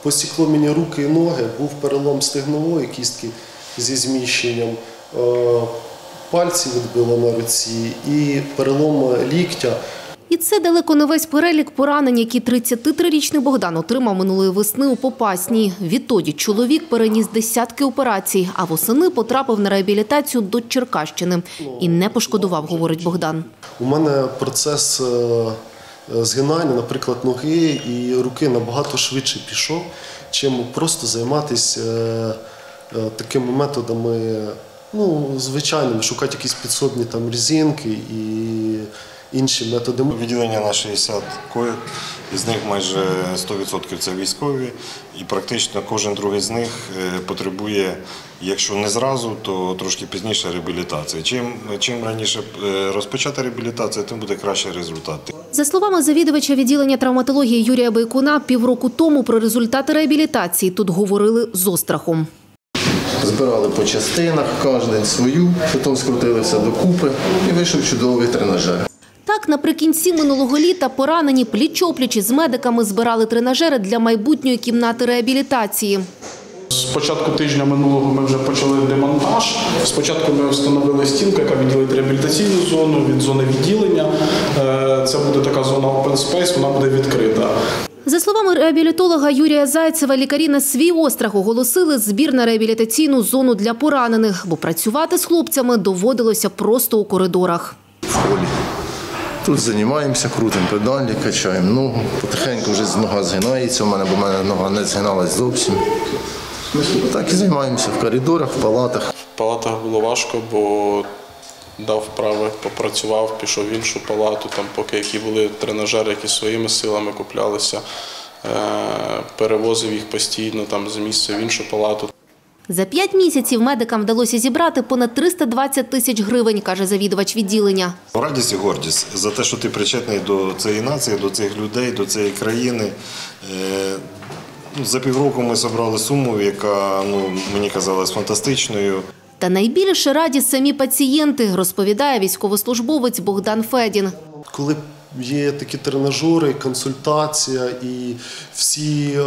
посікло мені руки і ноги, був перелом стегнової кістки зі зміщенням, пальці відбило на руці і перелом ліктя. І це далеко не весь перелік поранень, які 33-річний Богдан отримав минулої весни у Попасній. Відтоді чоловік переніс десятки операцій, а восени потрапив на реабілітацію до Черкащини. І не пошкодував, говорить Богдан. У мене процес згинання, наприклад, ноги і руки набагато швидше пішов, чим просто займатися такими методами, звичайними, шукати якісь підсобні резинки і інші методи. Відділення на 60 коїв, із них майже 100% це військові, і практично кожен другий з них потребує, якщо не зразу, то трошки пізніше реабілітації. Чим раніше розпочати реабілітацію, тим буде кращий результат. За словами завідувача відділення травматології Юрія Байкуна, півроку тому про результати реабілітації тут говорили з острахом. Збирали по частинах, кожен свою, потім скрутили все докупи і вийшов чудовий тренажер. Так, наприкінці минулого літа поранені пліч-опліч із медиками збирали тренажери для майбутньої кімнати реабілітації. З початку тижня минулого ми вже почали демонтаж. Спочатку ми встановили стінку, яка відділить реабілітаційну зону від зони відділення. Це буде така зона open space, вона буде відкрита. За словами реабілітолога Юрія Зайцева, лікарі на свій острах оголосили збір на реабілітаційну зону для поранених, бо працювати з хлопцями доводилося просто у коридорах. В холі. Тут займаємося, крутимо педалі, качаємо ногу. Потихеньку вже нога згинається у мене, бо в мене нога не згиналась зовсім. Так і займаємося в коридорах, в палатах. В палатах було важко, бо дав вправи, попрацював, пішов в іншу палату, там поки які були тренажери, які своїми силами куплялися, перевозив їх постійно з місця в іншу палату. За 5 місяців медикам вдалося зібрати понад 320 тисяч гривень, каже завідувач відділення. Радість і гордість за те, що ти причетний до цієї нації, до цих людей, до цієї країни. За півроку ми зібрали суму, яка мені казалась фантастичною. Та найбільше раді самі пацієнти, розповідає військовослужбовець Богдан Федін. Коли є такі тренажери, консультація і всі,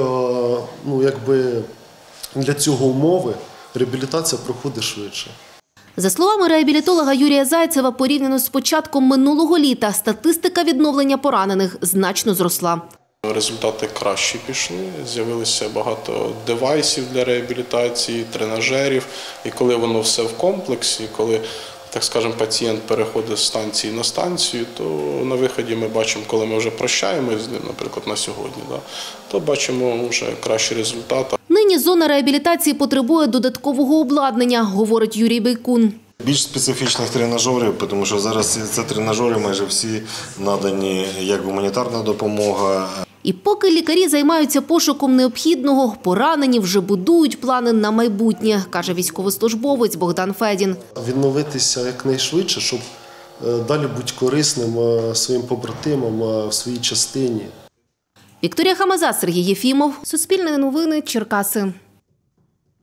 для цього умови, реабілітація проходить швидше. За словами реабілітолога Юрія Зайцева, порівняно з початком минулого літа, статистика відновлення поранених значно зросла. Результати кращі пішли, з'явилося багато девайсів для реабілітації, тренажерів. І коли воно все в комплексі, коли, так скажемо, пацієнт переходить з станції на станцію, то на виході ми бачимо, коли ми вже прощаємося з ним, наприклад, на сьогодні, то бачимо вже кращі результати. Нині зона реабілітації потребує додаткового обладнання, говорить Юрій Байкун. Більш специфічних тренажерів, тому що зараз ці тренажери майже всі надані як гуманітарна допомога. І поки лікарі займаються пошуком необхідного, поранені вже будують плани на майбутнє, каже військовослужбовець Богдан Федін. Відновитися якнайшвидше, щоб далі бути корисним своїм побратимам в своїй частині. Вікторія Хамаза, Сергій Єфімов, Суспільне новини, Черкаси.